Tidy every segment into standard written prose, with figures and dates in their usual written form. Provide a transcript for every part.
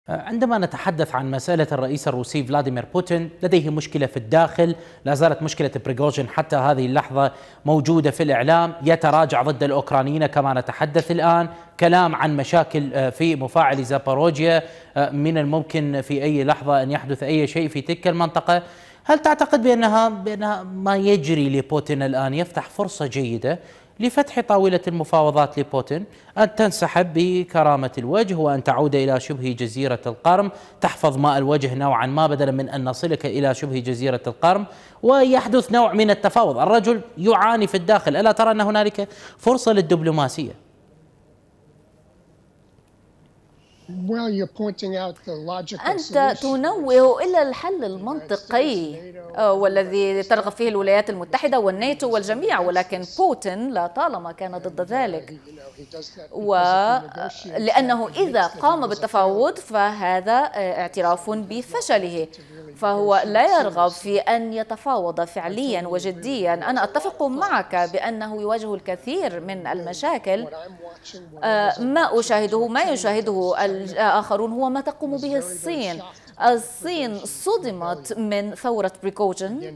عندما نتحدث عن مسألة الرئيس الروسي فلاديمير بوتين، لديه مشكلة في الداخل، لا زالت مشكلة بريغوجين حتى هذه اللحظة موجودة في الإعلام، يتراجع ضد الأوكرانيين كما نتحدث الآن، كلام عن مشاكل في مفاعل زاباروجيا، من الممكن في أي لحظة أن يحدث أي شيء في تلك المنطقة. هل تعتقد بأنها ما يجري لبوتين الآن يفتح فرصة جيدة لفتح طاولة المفاوضات لبوتين أن تنسحب بكرامة الوجه وأن تعود إلى شبه جزيرة القرم، تحفظ ماء الوجه نوعا ما بدلا من أن نصلك إلى شبه جزيرة القرم، ويحدث نوع من التفاوض؟ الرجل يعاني في الداخل، ألا ترى أن هنالك فرصة للدبلوماسية؟ أنت تنوه إلى الحل المنطقي والذي ترغب فيه الولايات المتحدة والناتو والجميع، ولكن بوتين لا طالما كان ضد ذلك، ولأنه إذا قام بالتفاوض فهذا اعتراف بفشله، فهو لا يرغب في أن يتفاوض فعليا وجديا. أنا أتفق معك بأنه يواجه الكثير من المشاكل. ما يشاهده الآخرون هو ما تقوم به الصين. الصين صدمت من ثورة بريغوجين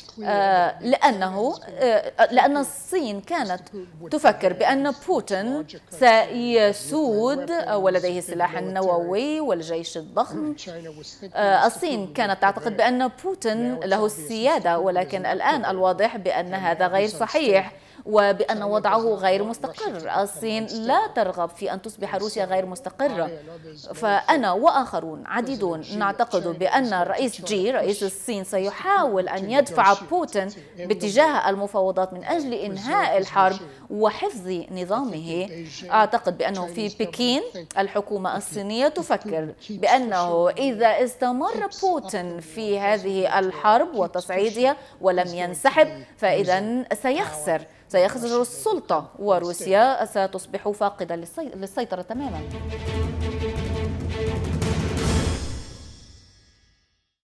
لأن الصين كانت تفكر بأن بوتين سيسود ولديه السلاح النووي والجيش الضخم. الصين كانت تعتقد بأن بوتين له السيادة، ولكن الآن الواضح بأن هذا غير صحيح وبأن وضعه غير مستقر. الصين لا ترغب في أن تصبح روسيا غير مستقرة. فأنا وآخرون عديدون نعتقد بأن الرئيس جي رئيس الصين سيحاول أن يدفع بوتين باتجاه المفاوضات من أجل إنهاء الحرب وحفظ نظامه. أعتقد بأنه في بكين الحكومة الصينية تفكر بأنه إذا استمر بوتين في هذه الحرب وتصعيدها ولم ينسحب فإذا سيخسر السلطة، وروسيا ستصبح فاقدة للسيطرة تماما.